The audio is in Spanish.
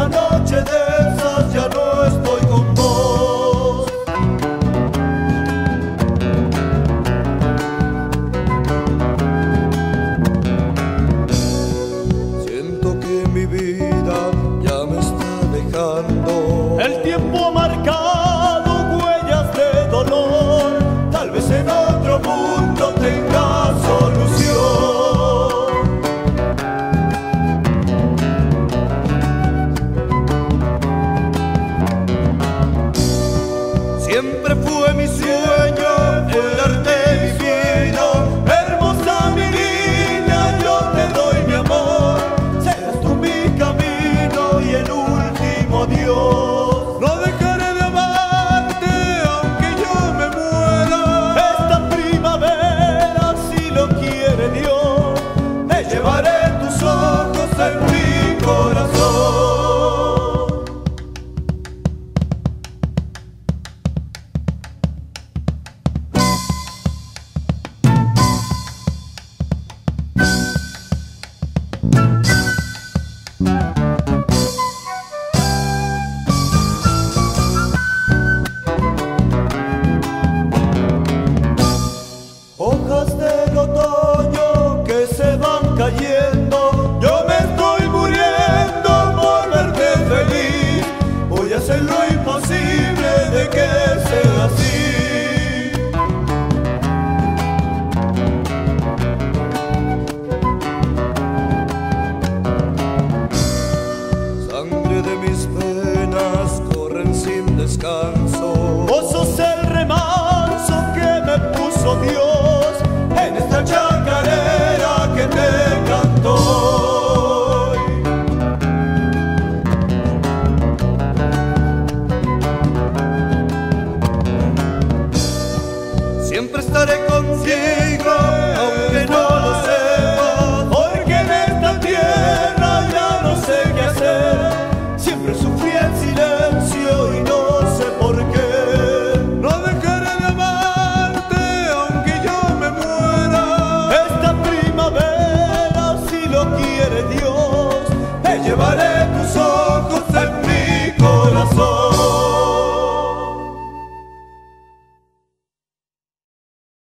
noche de esas ya no estoy con vos. Siento que mi vida ya me está dejando. El tiempo ha marcado huellas de dolor. Tal vez en otro mundo tenga solución. Siempre fue mi sueño el darte mi vida. Hermosa mi niña, yo te doy mi amor. Serás tú mi camino y el último adiós. No dejaré de amarte aunque yo me muera. Esta primavera, si lo quiere Dios, me llevaré tus ojos en mi corazón. Hojas del otoño que se van cayendo, yo me estoy muriendo por verte feliz. Voy a hacer lo imposible de que sea así. Sangre de mis penas corren sin descanso. Vos sos el remanso que me puso Dios en esta chacarera que te canto hoy. Siempre estaré contigo, aunque no lo sepas, porque en esta tierra ya no sé qué hacer. Siempre sufrí en silencio y no sé por qué. No dejaré de amarte aunque yo me muera. Esta primavera, si lo quiere Dios, me llevaré